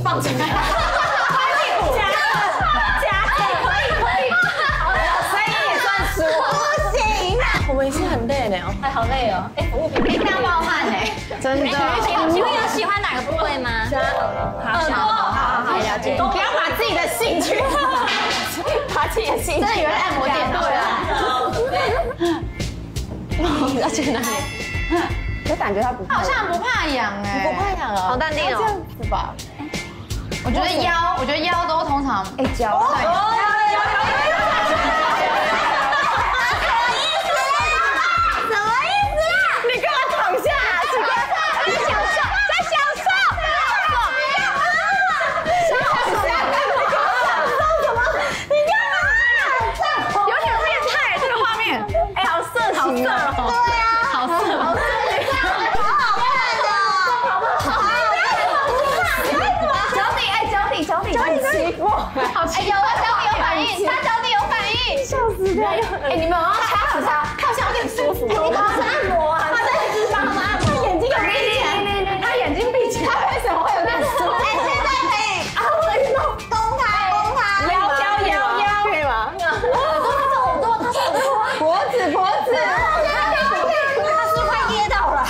放进来。我们已经很累了， 哎，好累哦！哎，服务品这样冒汗哎， 真的。 请问有喜欢哪个部位吗？耳朵，好，了解。 不要把自己的兴趣，把自己的兴趣，真的以为按摩店对啊。要去哪里？我感觉他不怕， 好像不怕痒哎， 不怕痒啊， 好淡定哦。 这样子吧， 我觉得腰都通常脚。 哎，有啊，脚底有反应，他脚底有反应， 笑死掉！哎，你们要掐死他，好像有点舒服。有吗？按摩啊，他在地上吗？他眼睛有闭起来，他眼睛闭起来，他为什么会有点舒服？哎，现在可以啊，可以弄公开，腰，可以吗？耳朵，他是耳朵，脖子，他是快噎到了。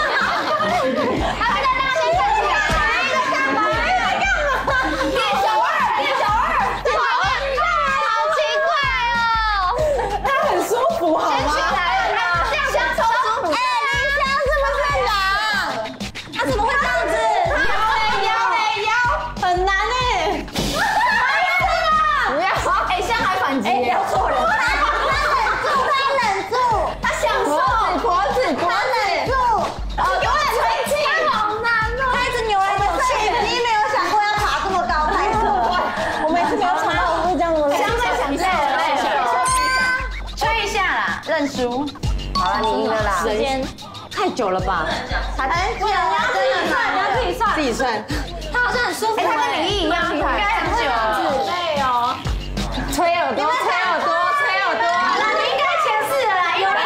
认输， 好了，你赢了啦。 时间太久了吧？ 他不然你要自己算， 自己算。 他好像很舒服，他跟你一样，应该很久了。 对哦。吹耳朵。 好了，你应该前4了啦，有了。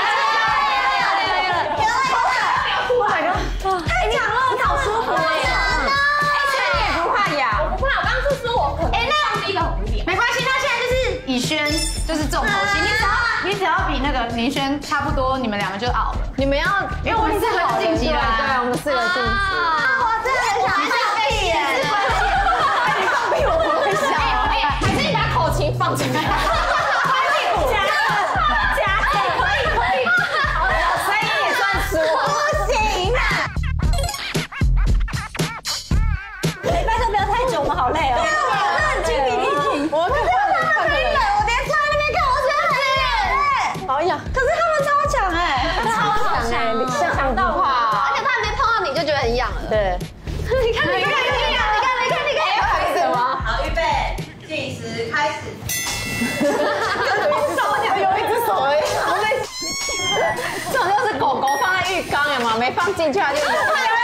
太强了，好舒服哎。 所以你也不怕痒？ 我不怕，我刚刚是说我可能那第一个很无聊。没关系，那现在就是以轩就是重头戏，你只要比那个明轩差不多，你们2个就 out 了。 你们要， 因为我们4个就晋级了。 对，我们4个晋级。 我真的很想放屁耶！ 你放屁我不会笑。还是你把口琴放进来。可以。好了，所以也算输。不行啊！ 拜托不要太久，我们好累哦。 对啊，我很精疲力尽。我真的很累了，我连坐在那边看，我觉得很累。好痒。可是他们超强哎，超强，强到怕，而且他还没碰到你就觉得很痒了。对。你看，要开始吗？ 好，预备，计时开始。 有一只手而已。这种就是狗狗放在浴缸有吗？没放进去它就有。